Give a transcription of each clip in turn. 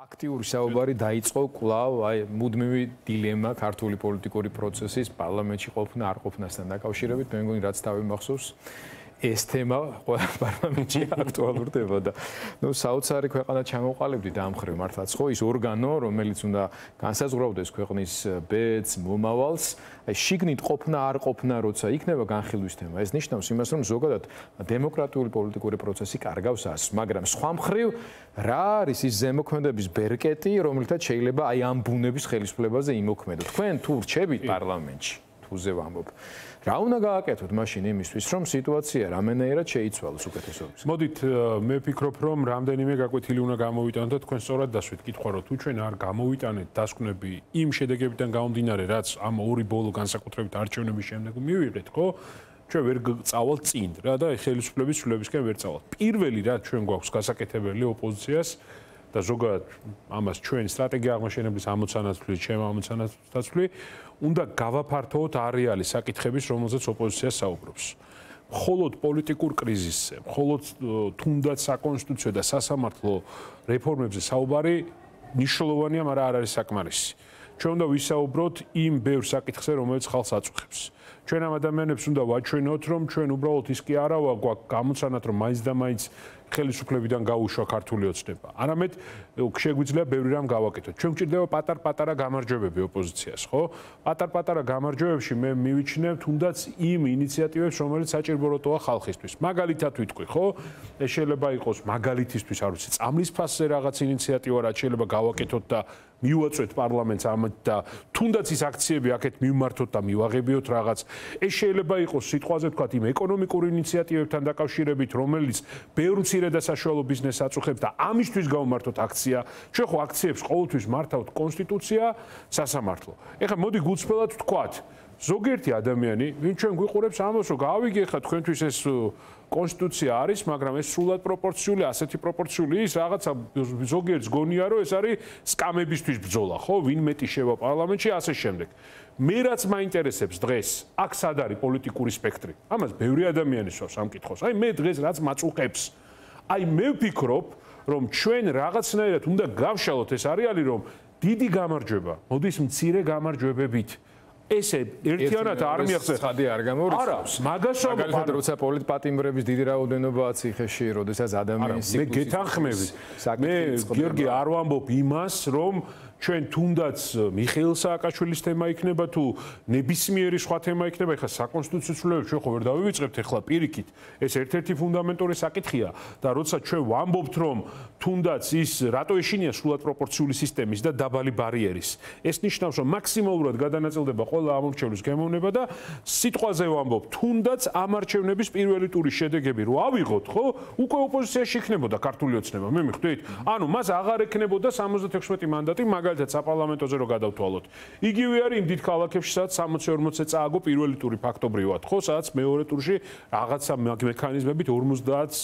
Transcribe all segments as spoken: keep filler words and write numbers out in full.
აქტიური საუბარი დაიწყო კვლავ აი მუდმივი დილემა ქართული პოლიტიკური პროცესის პარლამენტში ყოფნა არ ყოფნასთან დაკავშირებით. მე მგონი რაც თავი მახსოვს ეს თემა ყველა პარლამენტში აქტუალურდებოდა. ნუ საოცარი ქვეყანა ჩამოყალიბდით ამ ხრივ მართლაც ხო ის ორგანო რომელიც უნდა განსაზღვრავდეს ქვეყნის ბედს, მომავალს, აი შიგნით ყოფნა არ ყოფნა როცა იქნება განხილვის თემა. ეს ნიშნავს იმას რომ ზოგადად დემოკრატიული პოლიტიკური პროცესი კარგავს ასს, მაგრამ სხვა მხრივ რა არის ის ზემოქმედების ბერკეტი, რომელთაც შეიძლება აი ამ ბუნების ხელისუფლებაზე იმოქმედო. თქვენ თუ რჩებით პარლამენტში, თუზე ვამბობ. რა უნდა გააკეთოთ მაშინ იმისთვის, რომ სიტუაცია რამენაირად შეიცვალოს უკეთესობის? მოდით, მე ვფიქრობ, რომ რამდენიმე გაკვეთილი უნდა გამოვიტანოთ და თქვენ სწორად დასვით კითხვა, რომ თუ ჩვენ არ გამოვიტანეთ დასკვნები იმ შედეგებიდან გამომდინარე, რაც ამ ორი ბოლო განსაკუთრებით არჩევნების შემდეგ მივიღეთ, ხო? ჩვენ ვერ წავალთ წინ რა და ხელისუფლების ცვლილებისკენ ვერ წავალთ. პირველი რა ჩვენ გვაქვს გასაკეთებელი ოპოზიციას და ზოგადად ამას ჩვენ სტრატეგია აღმაშენებლის ამოცანათვლი, ჩემ ამოცანათვლი უნდა გავაფართოვოთ არეალი საკითხების, რომელზეც ოპოზიცია საუბრობს. მხოლოდ პოლიტიკურ კრიზისზე, მხოლოდ თუნდაც საკონსტიტუციო და სასამართლო რეფორმებზე საუბარი მნიშვნელოვანია, მაგრამ არ არის საკმარისი. ჩვენ უნდა ვისაუბროთ იმ ბევრ საკითხზე, რომელიც ხალხს აწუხებს. ჩვენ ამ ადამიანებს უნდა ვაჩვენოთ, რომ ჩვენ უბრალოდ ის კი არა გვაქვს გამოცანათ, რომ მაინც და მაინც ხელისუფლებიდან გაუშვა ქართული ოცნება. არამედ შეგვიძლია ბევრი რამ გავაკეთოთ. ჩვენ გვჭირდება პატარ-პატარა გამარჯვებები ოპოზიციას, ხო? პატარ-პატარა გამარჯვებებში მე მივიჩნევ თუნდაც იმ ინიციატივებს, რომელიც საჭიროა ხალხისთვის. მაგალითად ვიტყვი, ხო? ეს შეიძლება იყოს მაგალითისთვის, არ ვიცი, წამლის ფასზე რაღაც ინიციატივა, რაც შეიძლება გავაკეთოთ და მივაწვეთ პარლამენტს ამით და თუნდაც ის აქციები აქეთ მივმართოთ და მივაღებიოთ რაღაც. ეს შეიძლება იყოს სიტყვაზე ვთქვათ იმ ეკონომიკურ ინიციატივებთან დაკავშირებით, რომელიც ბევრ მცირე და საშუალო ბიზნესს აწუხებს და ამისთვის გავმართოთ აქცია. ჩვენ ხო აქციებს ყოველთვის მართავთ კონსტიტუცია, სასამართლო. ეხლა მოდი გულწრფელად ვთქვათ, ზოგიერთი ადამიანი, ვინ ჩვენ გვიყურებს ამას, რომ გავიგე ხა თქვენთვის ეს კონსტიტუცია არის, მაგრამ ეს სრულად პროპორციული, ასეთი პროპორციული ის რაღაცა ზოგიერთს გონია, რომ ეს არის სკამებისთვის ბრძოლა, ხო? ვინ მეტი შევა პარლამენტში, ასე შემდეგ. მე რაც მაინტერესებს დღეს, აქ სად არის პოლიტიკური სპექტრი? ამას ბევრი ადამიანი სვავს ამ კითხვას. აი მე დღეს რაც მაწუხებს, აი მე ვფიქრობ, რომ ჩვენ რაღაცნაირად უნდა გავშალოთ ეს არეალი, რომ დიდი გამარჯვება, მოდის მცირე გამარჯვებებით. ესე ერთიანად არ მიახსენებს. ცხადი არ გამორიცხავს. არა, მაგას მაგალითად როცა პოლიტპატიმრების დიდი რაოდენობაა ციხეში, როდესაც ადამიანის სიკვდილის. მე გეთანხმები. მე გიორგი არ ვამბობ იმას, რომ ჩვენ თუნდაც მიხეილ სააკაშვილის თემა იქნება თუ ნებისმიერი სხვა თემა იქნება, ეხლა საკონსტიტუციო ცვლილებებს ჩვენ ხო ვერ დავივიწყებთ ეხლა პირიქით. ეს ერთ-ერთი ფუნდამენტური საკითხია და როცა ჩვენ ვამბობთ, რომ თუნდაც ის რატო ეშინია სრულად პროპორციული სისტემის და დაბალი ბარიერის. ეს ნიშნავს, რომ მაქსიმალურად გადანაწილდება ყველა ამორჩევლის გემოვნება და სიტყვაზე ვამბობ, თუნდაც ამ არჩევნების პირველი ტურის შედეგები რო ავიღოთ, ხო? უკვე ოპოზიციაში იქნებოდა ქართული ოცნება, მე მიხვდით? ანუ მას აღარ ექნებოდა სამოცდათექვსმეტი მანდატი, მაგალითად საპარლამენტოზე რო გადავთვალოთ. იგივე არის იმ დიდ ქალაქებში, სადაც სამოცი ორმოცი წააგო პირველი ტური ფაქტობრივად, ხო? სადაც მეორე ტურში რაღაცა მექანიზმებით ორმოცდაათს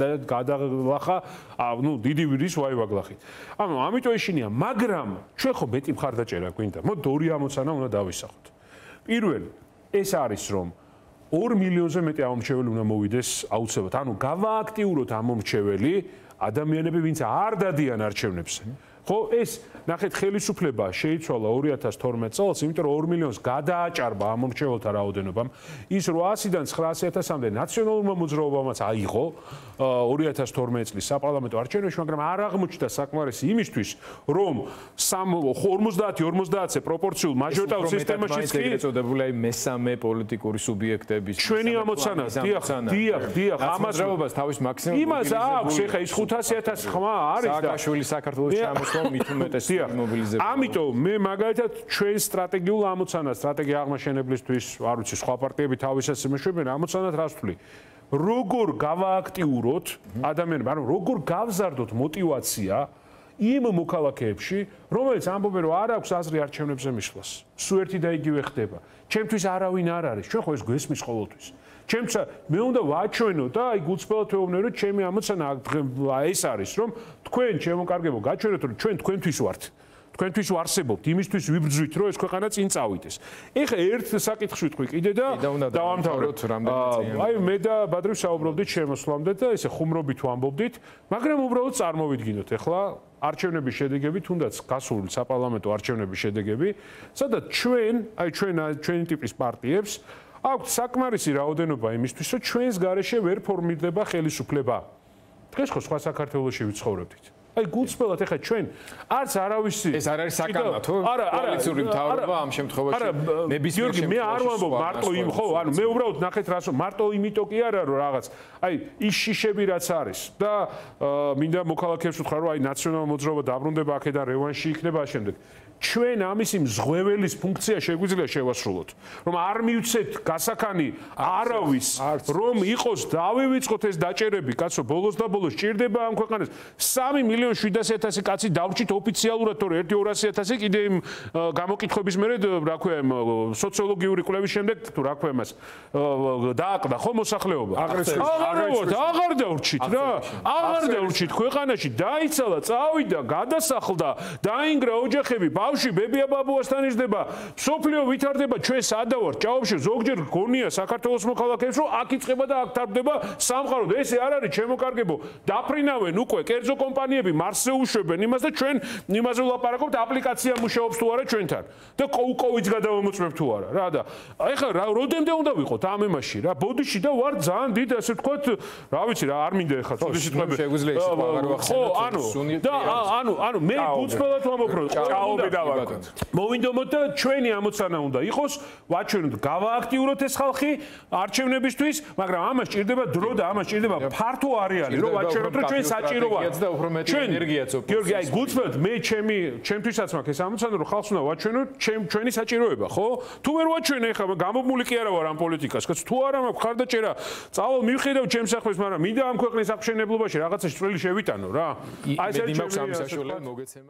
გადალახა, ну, დიდი ვირის ვაივაგლახით. ანუ ამიტომ ეშინია, მაგრამ ჩვენ ხო მეტი მხარდაჭერა გვინდა. მოდ ორი ამოცანა უნდა დავისახოთ. პირველი, ეს არის რომ ორ მილიონზე მეტი ამომრჩეველი უნდა მოვიდეს აუცილებლად. ანუ გავააქტიუროთ ამომრჩეველი ადამიანები, ვინც არ დადიან არჩევნებზე. ხო, ეს ნახეთ ხელისუფლება შეიცვალა ორი ათას თორმეტ წელს, იმიტომ რომ ორ მილიონს გადააჭარბა ამომრჩეველთა რაოდენობამ. ის რვაასიდან ცხრაასი ათასამდე ნაციონალურმა მოძრაობამაც აიღო ორი ათას თორმეტ წლის საპარლამენტო არჩევნებში, მაგრამ არ აღმოჩნდა საკმარისი იმისთვის, რომ ორმოცდაათი ორმოცდაათზე პროპორციულ მაჟორიტარულ სისტემაშიც კი ეწოდებული აი მესამე პოლიტიკური სუბიექტების ჩვენი ამოცანა, დიახ, დიახ, დიახ, ამას მოძრაობას თავის მაქსიმუმ იმას აქვს, ეხა ის ხუთასი ათასი ხმა არის და სააკაშვილი საქართველოს ჩამოსვლა მით უმეტეს მობილიზება. ამიტომ მე მაგალითად ჩვენ სტრატეგიულ ამოცანას, სტრატეგია აღმაშენებლისთვის, არ ვიცი, სხვა პარტიები თავისას იმეშვებიან, ამოცანად რას ვთვლი? როგორ გავააქტიუროთ ადამიანებს, ანუ როგორ გავზარდოთ мотиваცია იმ მოქალაქეებში, რომელიც ამბობენ, რომ არ აქვს აზრი არჩევნებზე მისვლას. სულ ერთი და იგივე ხდება. ჩემთვის არავინ არ არის, ჩვენ ხო ეს გვესმის ყოველთვის. ჩემცა მე უნდა ვაჩვენო და აი გულწრფელად ვეუბნები, რომ ჩემი ამოცანა ეს არის, რომ თქვენ შემოკარგებო გაჩვენოთ, რომ ჩვენ თქვენთვის ვართ. თქვენთვის ვარსებობთ, იმისთვის ვიბრძვით, რომ ეს ქვეყანა წინ წავიდეს. ეხლა ერთ საკითხს ვიტყვი კიდე და დავამთავროთ რამდენი. აი მე და ბადრი ვსაუბრობდით შემოსვლამდე და ესე ხუმრობით ვამბობდით, მაგრამ უბრალოდ წარმოვიდგინოთ ეხლა არჩევნების შედეგები, თუნდაც გასული საპარლამენტო არჩევნების შედეგები, სადაც ჩვენ, აი ჩვენ ჩვენი ტიპის პარტიებს აქვთ საკმარისი რაოდენობა იმისთვის, რომ ჩვენს გარეშე ვერ ფორმირდება ხელისუფლება. დღეს ხო სხვა საქართველოში ვიცხოვრობთ. აი გულწრფელად ეხა ჩვენ არც არავისი ეს არ არის საკამათო კოალიციური მთავრობა ამ შემთხვევაში ნებისმიერ შემთხვევაში მე არ ვამბობ მარტო იმ ხო ანუ მე უბრალოდ ნახეთ რას მარტო იმიტომ კი არა რომ რაღაც აი ის შიშები რაც არის და მინდა მოქალაქეებს ვთქვა რომ აი ნაციონალურ მოძრაობა დაბრუნდება აქედან რევანში იქნება შემდეგ ჩვენ ამის იმ ზღვეველის ფუნქცია შეგვიძლია შევასრულოთ რომ არ მივცეთ გასახანი არავის რომ იყოს დავივიწყოთ ეს დაჭერები კაცო ბოლოს და ბოლოს ჭირდება ამ ქვეყანას სამი მილიონი შვიდასი ათასი კაცი დავრჩით ოფიციალურად თორე ერთი ორასი ათასი კიდე იმ გამოკითხების მერე რა ქვია იმ სოციოლოგიური კვლევის შემდეგ თუ რა ქვია მას დააყდა ხო მოსახლეობა აღარ დავრჩით რა აღარ დავრჩით ქვეყანაში დაიცალა წავიდა გადასახლდა დაინგრა ოჯახები ბავშვი ბებია ბაბუასთან იზრდება სოფლიო ვითარდება ჩვენ სადავარ ჭაობში ზოგჯერ გონია საქართველოს მოქალაქეებს რომ აქ იწყება და აქ თარდება სამყარო ესე არ არის ჩემო კარგებო დაფრინავენ უკვე კერძო კომპანიები მარსზე უშვებენ იმას და ჩვენ იმაზე ვლაპარაკობთ აპლიკაცია მუშაობს თუ არა ჩვენთან და კოუკოვიც გადავამოწმებ თუ არა რა და ეხლა რა როდემდე უნდა ვიყოთ ამ ემაში რა ბოდიში და ვარ ძალიან დიდ ასე ვთქვათ რა ვიცი რა არ მინდა ეხლა ცოტა სიტყვები შეგვიძლია ის სხვა არ ვახსენოთ ხო ანუ და ანუ ანუ მე გულწრფელად ვამბობ რომ ჭაობი დავაკოთ მოვინდომოთ და ჩვენი ამოცანა უნდა იყოს ვაჩვენოთ გავააქტიუროთ ეს ხალხი არჩევნებისთვის მაგრამ ამას ჭირდება დრო და ამას ჭირდება ფართო არეალი რომ ვაჩვენოთ რომ ჩვენ საჭირო ვართ და უფრო მეტი ენერგიაც ოფ გიორგი აი გულწრფელად მე ჩემი ჩემთვისაც მაქვს ეს ამოცანა რომ ხალხს უნდა ვაჩვენოთ ჩვენი საჭიროება ხო თუ ვერ ვაჩვენე ხა გამომული კი არა ვარ ამ პოლიტიკას კაც თუ არა მაქვს ხარდაჭერა წავალ მივხედავ ჩემს საქმეს მაგრამ მინდა ამ ქვეყნის აღშენებლობაში რაღაცა წვრილი შევიტანო რა აი ეს ჩემი ამ საშუალება მოგეცემა